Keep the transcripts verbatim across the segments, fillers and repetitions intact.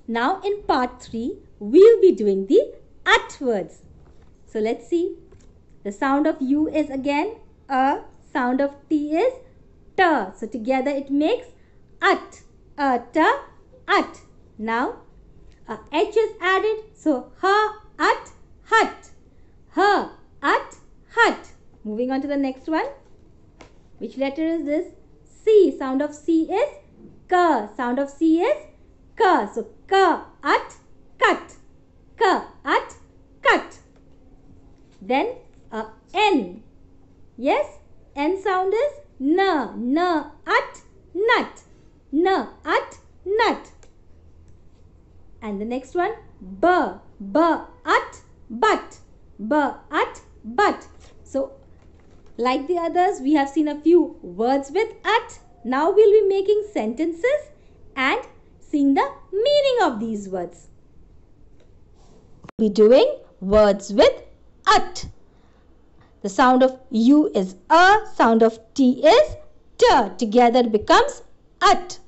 Now in part three, we'll be doing the at words. So let's see. The sound of U is again a, sound of T is T. So together it makes at, a, t, at. Now a H is added. So ha, at, hut. Ha, at, hut. Moving on to the next one. Which letter is this? C. Sound of C is K. Sound of C is K. So K, at, cut. K, at, cut. Then a N. Yes, N sound is N. N, at, nut. N, at, nut. And the next one, B. B, at, but. B, at, but. So, like the others, we have seen a few words with at. Now we'll be making sentences and seeing the meaning of these words. We'll be doing words with at. The sound of U is a, sound of T is T. Together it becomes at.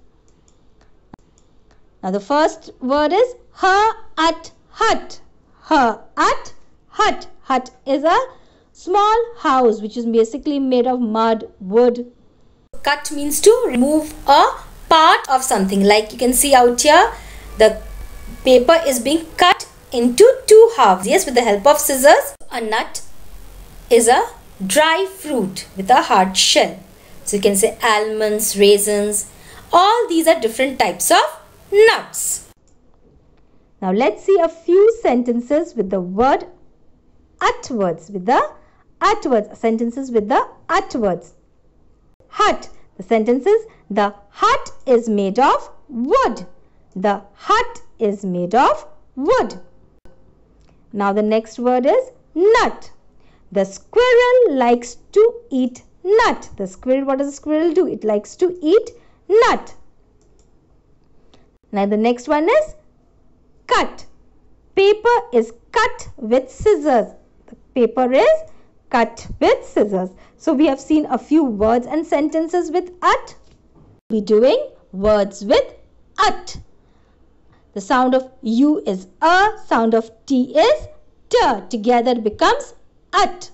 Now the first word is ha, at, hut. Ha, at, hut. Hut is a small house which is basically made of mud, wood. Cut means to remove a part of something. Like you can see out here, the paper is being cut into two halves. Yes, with the help of scissors. A nut is a dry fruit with a hard shell. So you can say almonds, raisins. All these are different types of nuts. Now let's see a few sentences with the word at words. With the at words. Sentences with the at words. Hut. The sentence is, the hut is made of wood. The hut is made of wood. Now the next word is nut. The squirrel likes to eat nut. The squirrel, what does the squirrel do? It likes to eat nut. Now the next one is cut. Paper is cut with scissors. The paper is cut with scissors. So we have seen a few words and sentences with at. We'll be doing words with at. The sound of U is a, sound of T is T. Together it becomes at.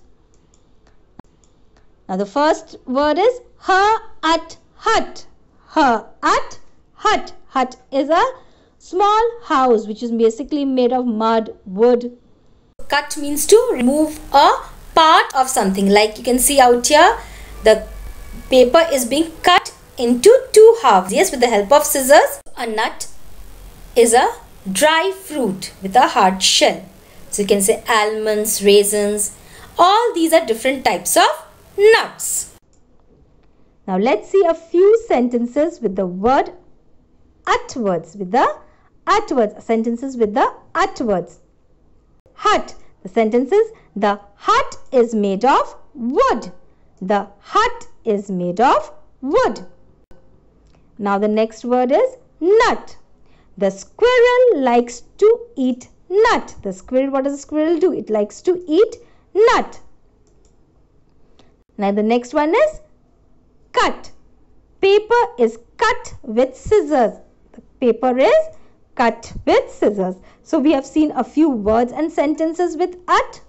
Now the first word is ha, at, hut. Ha, at, hut. Hut is a small house which is basically made of mud, wood. Cut means to remove a part of something. Like you can see out here, the paper is being cut into two halves. Yes, with the help of scissors. A nut is a dry fruit with a hard shell. So you can say almonds, raisins. All these are different types of nuts. Now let's see a few sentences with the word at words. With the at words. Sentences with the at words. Hut. The sentence is, the hut is made of wood. The hut is made of wood. Now the next word is nut. The squirrel likes to eat nut. The squirrel, what does the squirrel do? It likes to eat nut. Now the next one is cut. Paper is cut with scissors. The paper is cut with scissors. So we have seen a few words and sentences with at.